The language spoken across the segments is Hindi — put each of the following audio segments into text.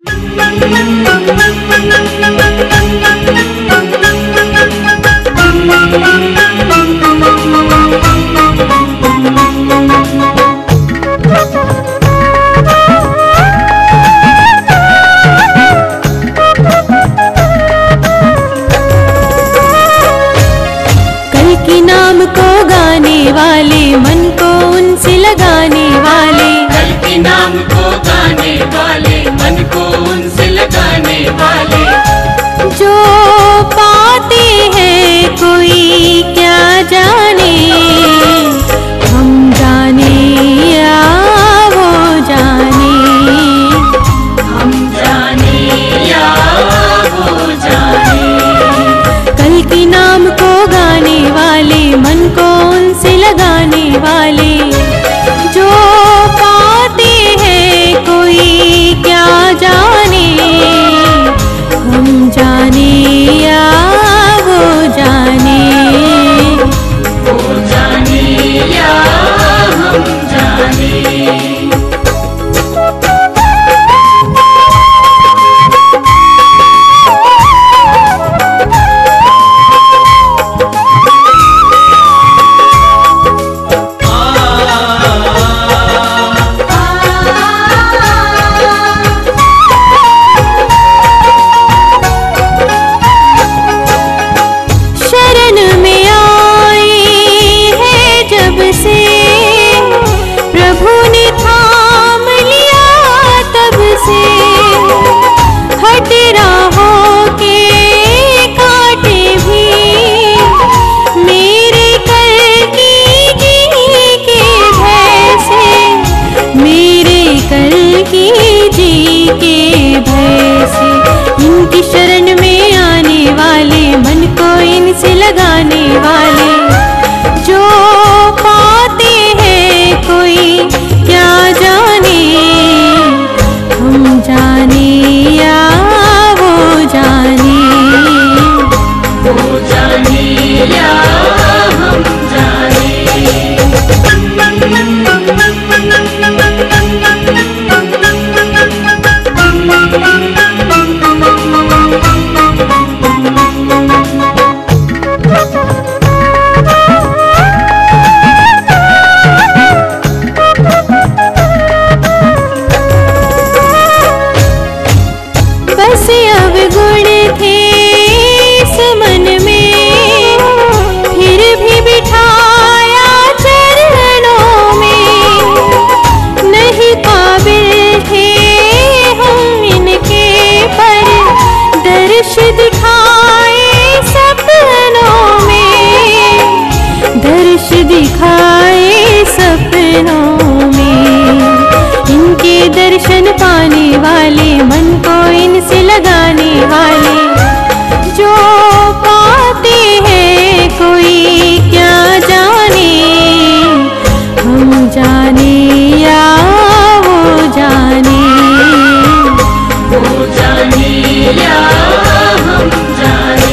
कल्कि नाम को गाने वाले, मन को उनसे लगाने वाले, कल्कि नाम को गाने वाले, मन को उनसे लगाने वाले, जो पाते हैं कोई क्या जाने, हम जाने या वो जाने, हम जाने या वो जाने। कल्कि नाम को गाने वाले, मन को उनसे लगाने वाले, जो पाते हैं कोई क्या जाने, हम जाने या वो जाने, वो जाने या हम जाने। इनकी शरण में आने वाले, मन को इनसे लगाने वाले, जो पाते हैं कोई क्या जाने, हम जाने या वो जाने, वो जाने या हम जाने। बस अवगुण थे इस मन में, फिर भी बिठाया चरणों में, नहीं काबिल थे हम इनके, पर दर्श दिखाए सपनों में, दर्श दिखाए सपनों में, इनके दर्शन पाने वाले, मन को इनसे लगाने वाले, जो पाते हैं कोई क्या जाने, हम जाने या वो जाने, वो जाने या हम जाने।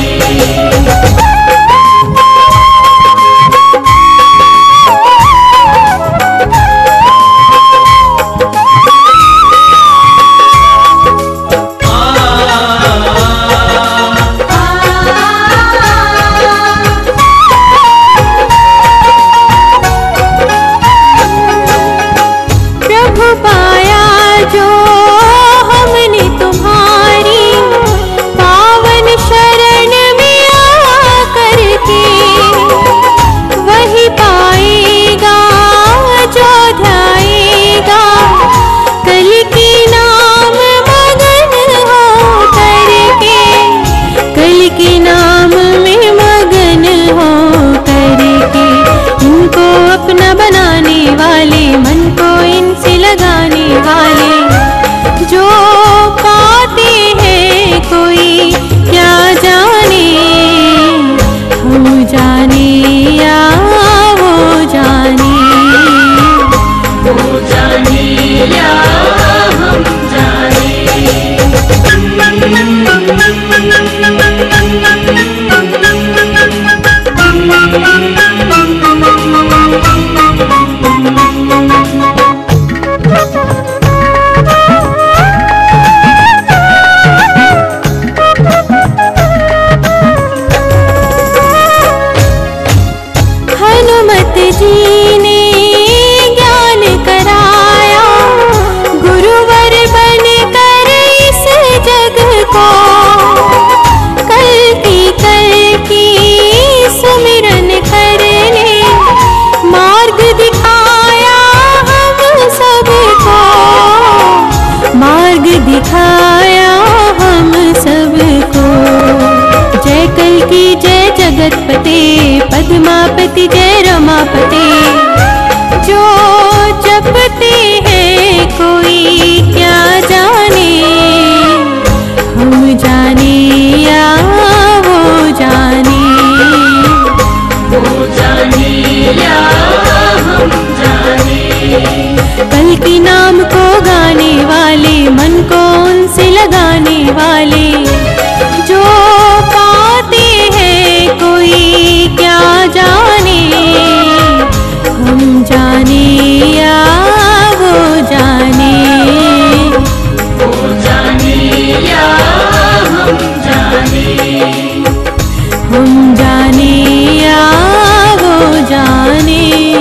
दिखाया हम सबको। जय कल्कि जय जगतपते, पद्मापति जय रमापते। जो जपते हैं कोई क्या जाने, हम जाने या वो जाने। वो जाने या हम जाने। कल्कि नाम को गाने वाले, मन को उनसे लगाने वाले। जो पाते हैं कोई क्या जाने, हम जाने या वो जाने। वो जाने या हम जाने। हम जाने या वो जाने।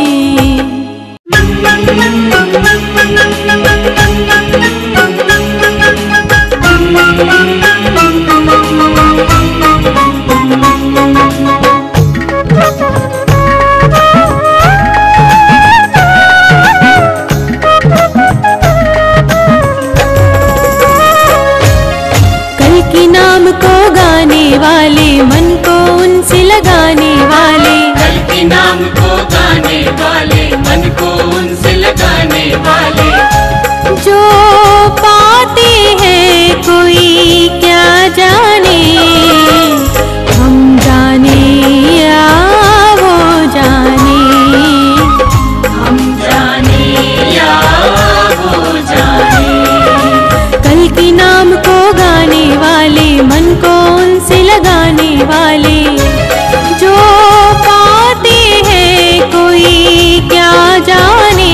कल्कि नाम को गाने वाले, मन को उनसे लगाने वाले। कल्कि नाम को गाने वाले, मन को उनसे लगाने वाले। जो पाते हैं कोई क्या जाने, हम जाने या वो जाने। हम जाने या वो जाने। कल्कि नाम को गाने वाले, मन को उनसे लगाने वाले। जो पाते हैं कोई क्या जाने,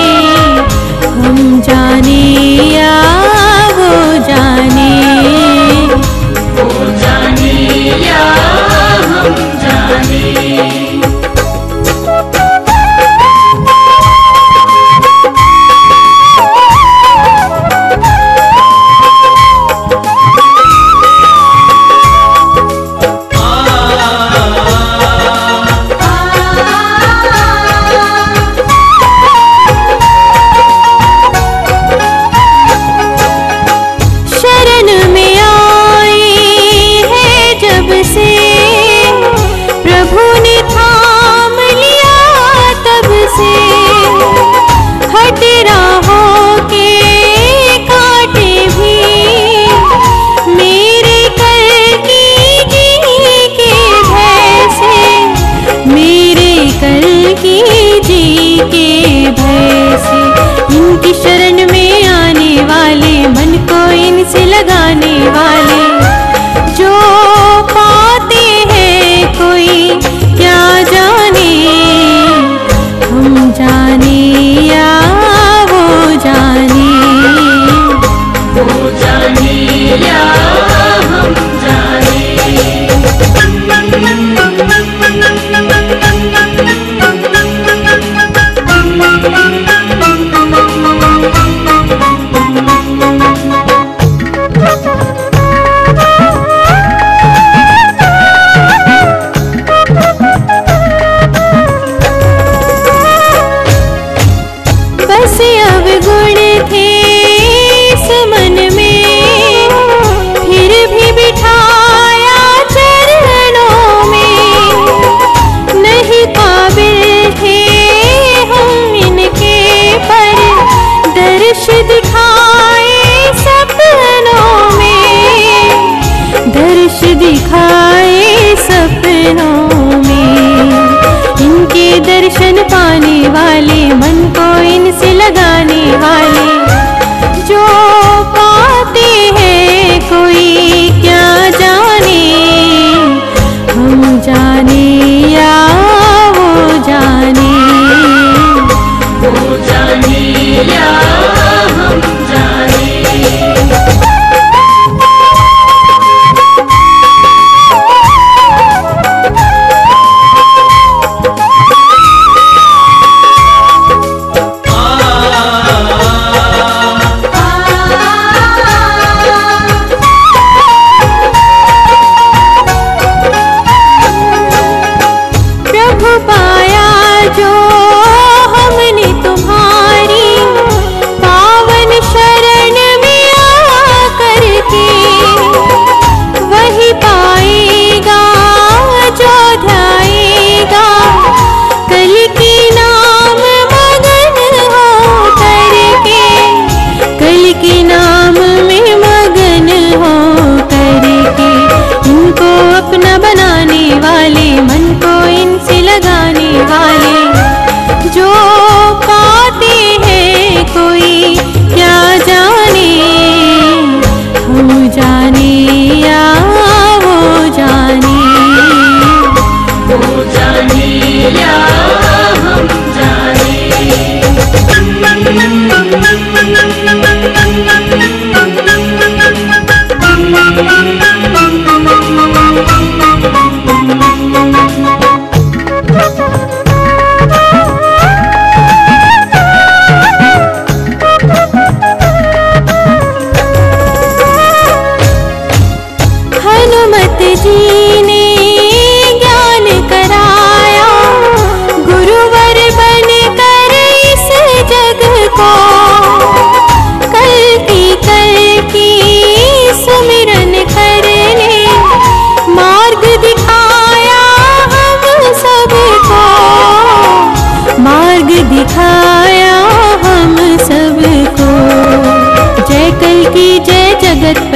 हम जाने या वो जाने। वो जाने या हम जाने। शरण में आए हैं जब से, प्रभु ने थाम लिया तब से। हट राहों के कांटे भी मेरे कल्कि जी के भय से, मेरे कल्कि जी के भय से। इनकी शरण में आने वाले, मन को इनसे लगाने वाले। जो पाते हैं कोई क्या जाने, हम जाने या वो जाने। वो जाने या हम जाने। बस अवगुण थे इस मन में,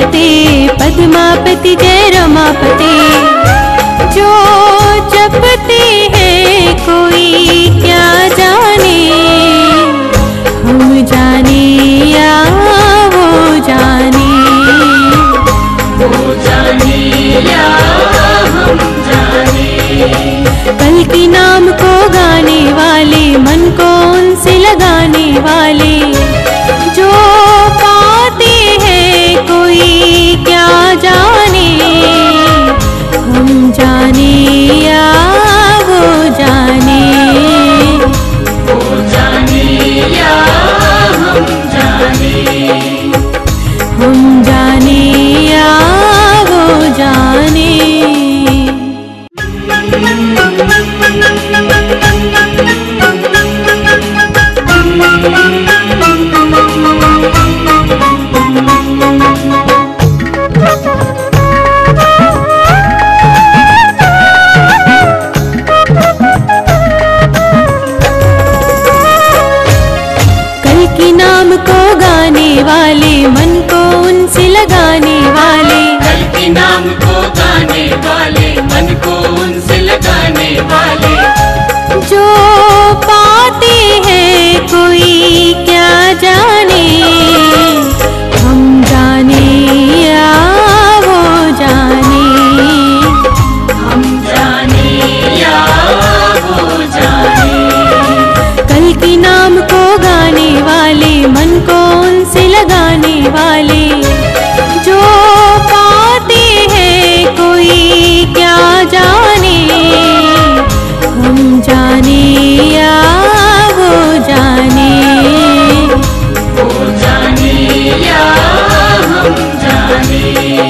नमस्ते पद्मापति जय रमापते। जो जपते हैं कोई क्या जाने, हम जाने या वो जाने, वो जाने या हम जाने। कल की नाम को गाने वाले, मन को उनसे लगाने वाले, जो पाते हैं कोई क्या जाने, हम जाने या वो जाने, वो जाने या हम जाने, हम जाने या वो जाने। कल की नाम को गाने वाले, मन को उनसे लगाने वाले, कल के नाम को गाने वाले, मन को उनसे लगाने वाले, जो पाते हैं कोई क्या जाने, हम जाने या वो जाने, हम जाने या वो जाने। कल की नाम को गाने वाले, मन को उनसे लगाने वाले, जो पाते हैं कोई क्या जाने, हम जाने या वो जाने, वो जाने या हम जाने।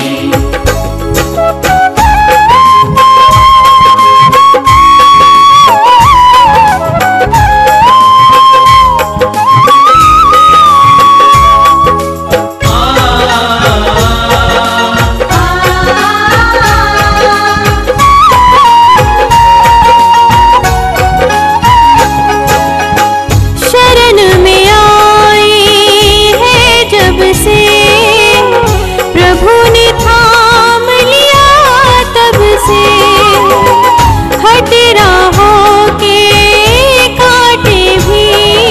शरण में आए हैं जब से, प्रभु ने थाम लिया तब से, हट राहों के कांटे भी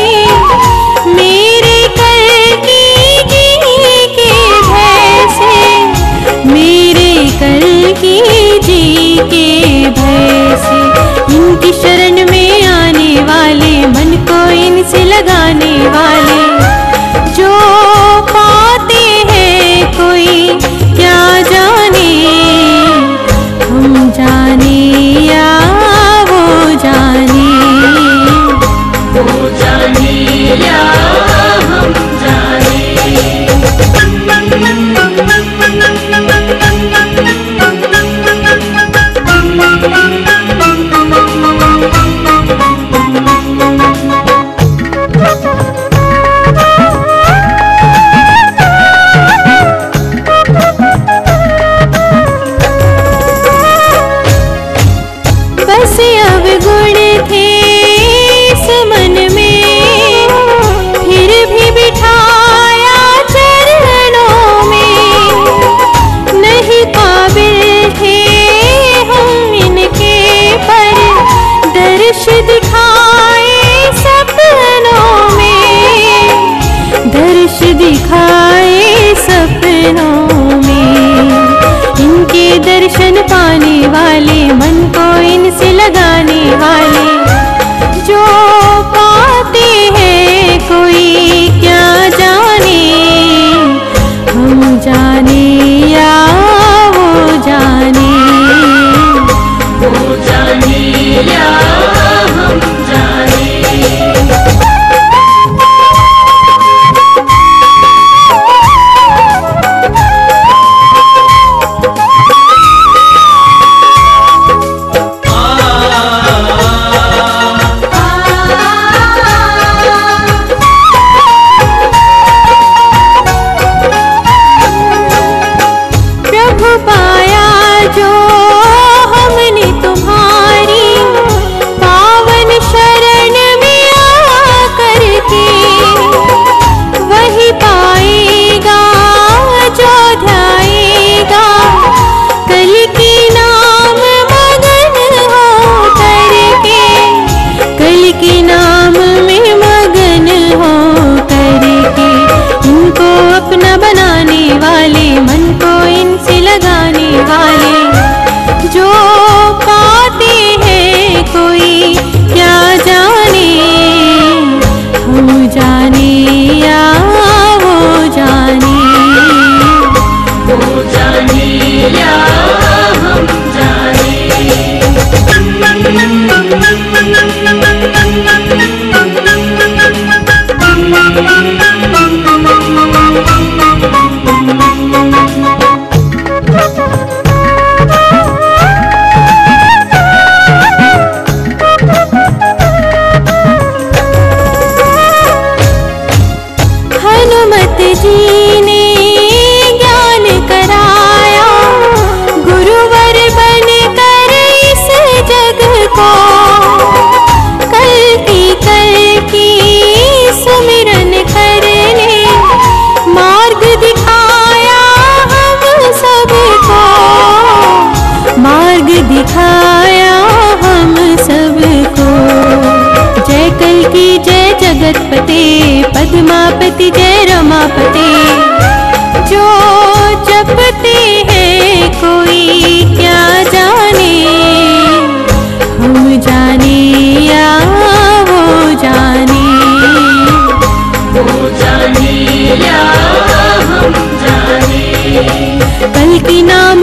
मेरे कल की जी के भय से, मेरे कल की जी के भय से। इनकी शरण में आने वाले, मन को इनसे लगाने वाले, जो पाते हैं कोई क्या जाने, हम जाने या वो जाने, वो जाने या हम जाने। बस अवगुण थे इस मन में, फिर भी बिठाया चरणों में, नहीं काबिल थे हम इनके पर, दर्श दिखाए सपनों में, दर्श दिखाए सपनों में। इनके दर्शन पाने वाले, मन को इनसे लगाने वाले, जो पाते हैं कोई क्या जाने, हम जाने या वो जाने, वो जाने या हम जाने। की जय जगतपते, पद्मापति जय रमापते। जो जपते हैं कोई क्या जाने, हम जाने या वो जाने, वो जाने या हम जाने। कल की नाम